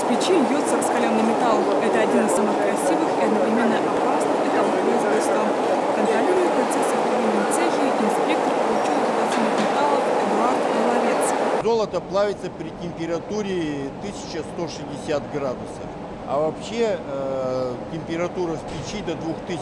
печи льется раскаленный металл. Это один из самых красивых и одновременно опасных этапов производства. Контролирует процесс изготовления цехи инспектор по учету драгоценных металлов Эдуард Головец. Золото плавится при температуре 1160 градусов. А вообще температура в печи до 2000,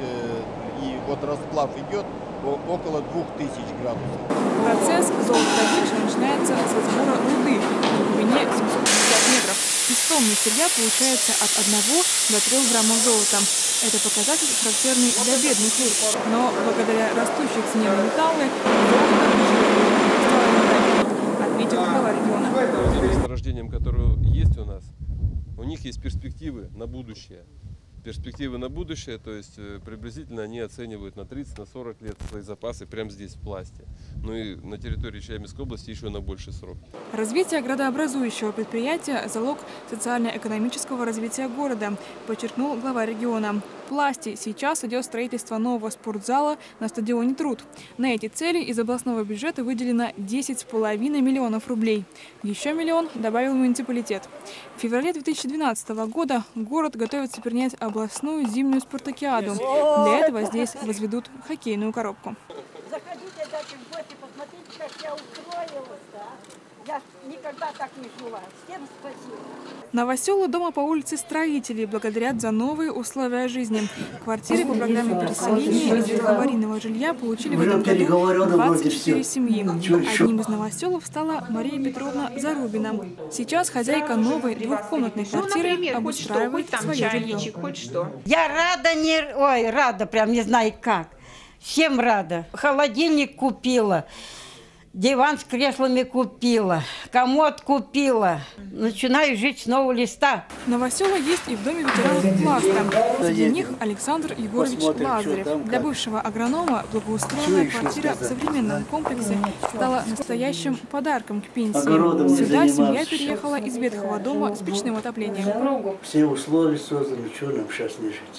и вот расплав идет около 2000 градусов. Процесс золотодобычи начинается со сбора руды на глубине 750 метров. Из тонны сырья получается от 1 до 3 граммов золота. Это показатель, характерный для бедных руд. Но благодаря растущей цене на металлы золото стало недорогим, отметил глава региона. Месторождением, которое есть у нас, у них есть перспективы на будущее. Перспективы на будущее, то есть приблизительно они оценивают на 30, на 40 лет свои запасы прямо здесь, в Пласте. Ну и на территории Челябинской области еще на больший срок. Развитие градообразующего предприятия – залог социально-экономического развития города, подчеркнул глава региона. В Пласте сейчас идет строительство нового спортзала на стадионе «Труд». На эти цели из областного бюджета выделено 10,5 миллионов рублей. Еще миллион добавил муниципалитет. В феврале 2012 года город готовится принять областную зимнюю спартакиаду. Для этого здесь возведут хоккейную коробку. Заходите в гости, посмотрите, как я устроилась-то. Я никогда так не жила. Всем спасибо. Новоселу дома по улице Строителей благодарят за новые условия жизни. Квартиры по программе переселения из аварийного жилья получили в этом году 24 семьи. Одним из новоселов стала Мария Петровна Зарубина. Сейчас хозяйка новой двухкомнатной квартиры обустраивает свое жилье. Я рада, прям не знаю как. Всем рада. Холодильник купила. Диван с креслами купила, комод купила. Начинаю жить с нового листа. Новосела есть и в доме ветеранов Пласта. Среди них Александр Егорович Лазарев. Для бывшего агронома благоустроенная квартира в современном комплексе стала настоящим подарком к пенсии. Сюда семья переехала из ветхого дома с печным отоплением. Все условия созданы, что нам сейчас не жить.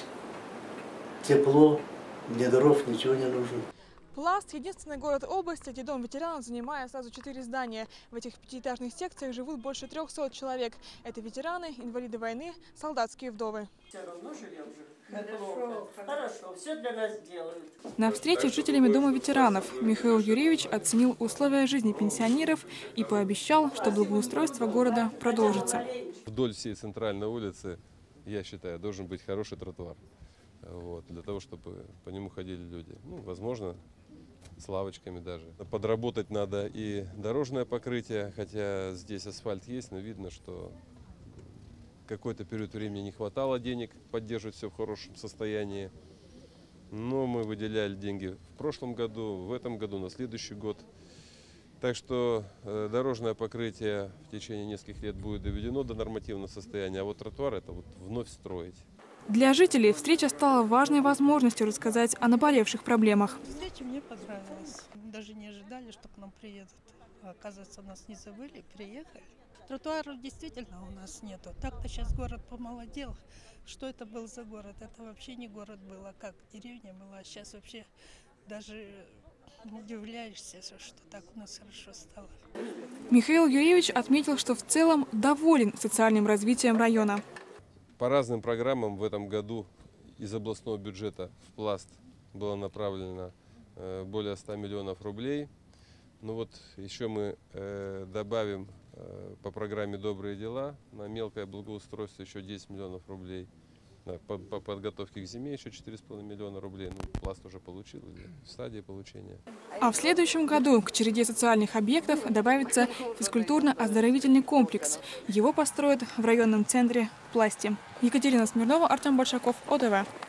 Тепло, ни дров, ничего не нужно. Пласт – единственный город области, где дом ветеранов занимает сразу 4 здания. В этих 5-этажных секциях живут больше 300 человек. Это ветераны, инвалиды войны, солдатские вдовы. Все равно живем же. Хорошо, все для нас делают. На встрече с жителями дома ветеранов Михаил Юрьевич оценил условия жизни пенсионеров и пообещал, что благоустройство города продолжится. Вдоль всей центральной улицы, я считаю, должен быть хороший тротуар. Вот, для того, чтобы по нему ходили люди. Ну, возможно, с лавочками даже. Подработать надо и дорожное покрытие, хотя здесь асфальт есть, но видно, что какой-то период времени не хватало денег поддерживать все в хорошем состоянии. Но мы выделяли деньги в прошлом году, в этом году, на следующий год. Так что дорожное покрытие в течение нескольких лет будет доведено до нормативного состояния, а вот тротуар это вот вновь строить. Для жителей встреча стала важной возможностью рассказать о наболевших проблемах. Встреча мне понравилась. Даже не ожидали, что к нам приедут. Оказывается, нас не забыли, приехали. Тротуаров действительно у нас нету. Так-то сейчас город помолодел. Что это был за город? Это вообще не город был, а как деревня была. Сейчас вообще даже удивляешься, что так у нас хорошо стало. Михаил Юрьевич отметил, что в целом доволен социальным развитием района. По разным программам в этом году из областного бюджета в Пласт было направлено более 100 миллионов рублей. Ну вот еще мы добавим по программе «Добрые дела» на мелкое благоустройство еще 10 миллионов рублей. По подготовке к зиме еще 4,5 миллиона рублей. Ну, Пласт уже получил, в стадии получения. А в следующем году к череде социальных объектов добавится физкультурно-оздоровительный комплекс. Его построят в районном центре в Пласте. Екатерина Смирнова, Артем Большаков, ОТВ.